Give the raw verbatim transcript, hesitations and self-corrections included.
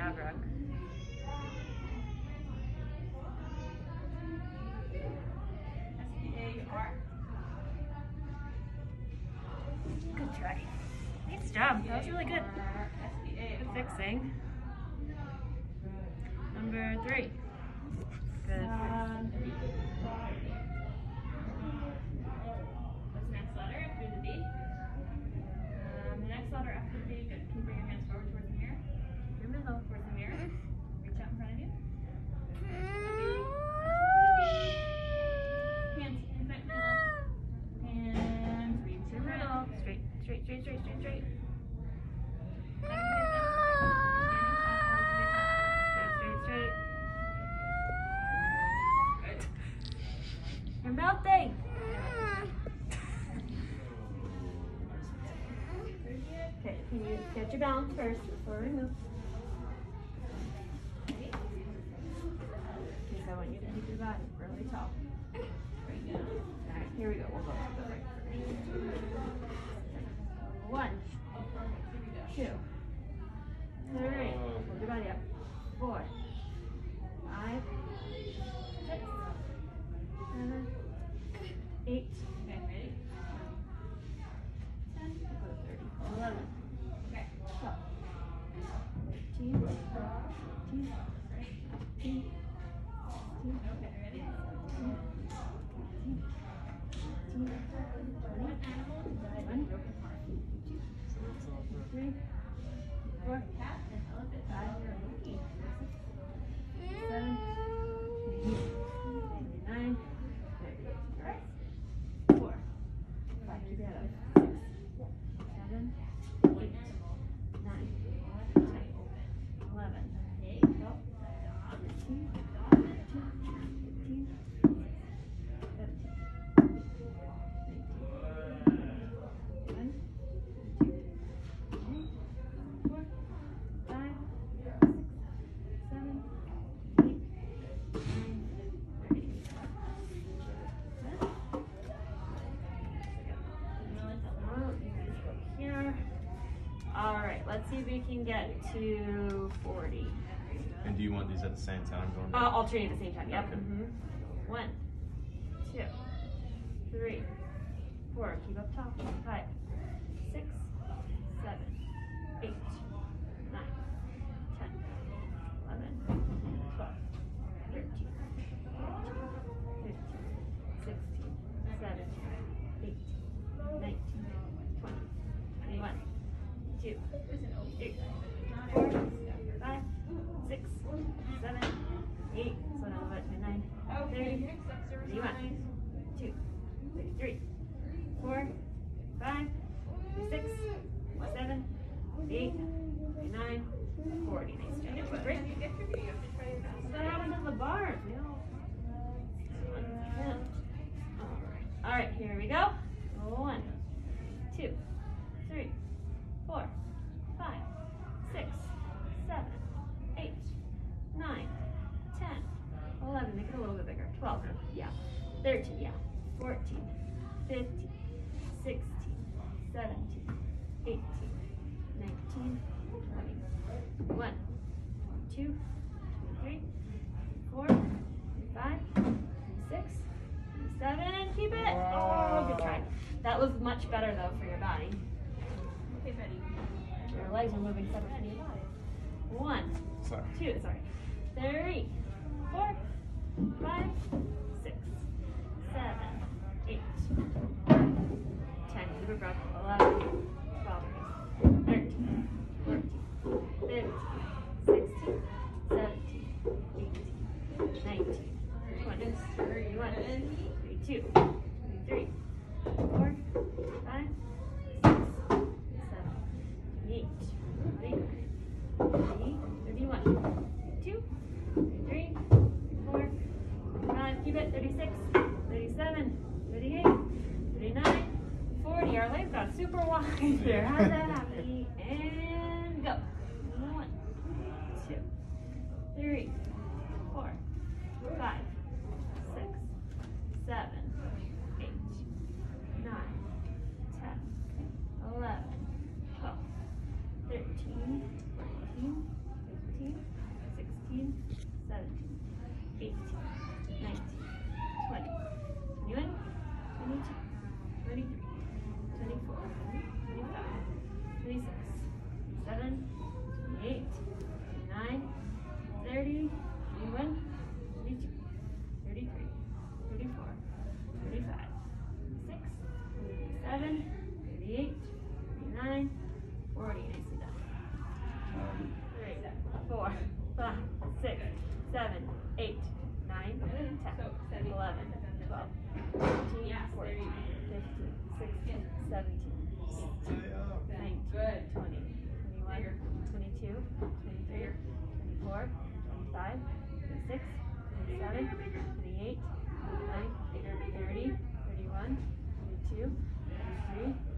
job, Brooke. S P A R. Good try. Nice job. That was really good. Good fixing. Number three. Good. Um, what's the next letter after the B? Um, the next letter after the B, good. Can you bring your hands forward towards the mirror? Your middle. Towards the mirror. Reach out in front of you. Hands in front of you. Hands reach Your your middle. middle. Straight, straight, straight, straight, straight, straight. Straight, straight, straight. You're melting. Okay, can you get your balance first before we move? Okay, so I want you to keep your body really tall. Alright, here we go. We'll go to the right first. One, two, three. Hold your body up. Four, five, six, seven, eight, Okay, ready? ten, eleven, Okay. twelve, thirteen, fourteen, fifteen, Okay, ready? three, four, Cat and elephant. five, six, seven, eight, nine, ten. Four, five, keep your head up. Six, seven, eight, nine, ten, eleven, twelve, thirteen, fourteen, fifteen, seventeen, eighteen, four, five, six, seven, eight, nine, here. All right, let's see if we can get to forty. And do you want these at the same time going Uh, down? alternate at the same time, yep. Okay. Mm-hmm. One, two, three, four, keep up top. Five, six, seven, eight, nine, ten, eleven, twelve, thirteen, fourteen, fifteen, sixteen, seventeen, eighteen, nineteen, twenty, twenty-one, two, three, four, five, six, seven, eight, so now about nine, thirty, thirty-one, two, thirty-three, four, five, six, seven, eight, nine, forty. Nice job. Great. What happened to the bars? We don't. All right, here we go. One, two, three, four, five, six, seven, eight, nine, ten, eleven. Make it a little bit bigger. Twelve. Yeah. Thirteen. Yeah. Fourteen, fifteen, sixteen, seventeen, eighteen, nineteen, twenty. One, two, three, four, five, six, seven. Keep it. Oh, good try. That was much better though for your body. Okay, Betty. Your legs are moving separate from your body. One, Sorry. two, sorry, three, four, five, six, seven, eight, nine, ten. Keep it broke. Eleven, twelve, thirteen, fourteen, fifteen, sixteen, seventeen, eighteen, nineteen, twenty, twenty-one, twenty-two, twenty-three, four, five, six, seven, eight, twenty-nine, thirty, thirty-one, thirty-two, thirty-three, thirty-four, thirty-five, keep it, thirty-six, thirty-seven, thirty-eight, thirty-nine, forty. Our legs got super wide there. How's that happen? And go. One, two, three, four, five, six, seven, thirty-seven, thirty-eight, thirty-nine, forty. Nicely done. Three, four, five, six, seven, eight, nine, ten, eleven, twelve, thirteen, fourteen, fifteen, sixteen, seventeen, eighteen, nineteen, twenty, twenty-one, twenty-two, twenty-three, twenty-four, twenty-five, twenty-six, twenty-seven, twenty-eight, twenty-nine, thirty, thirty-one, thirty-two, thirty-three,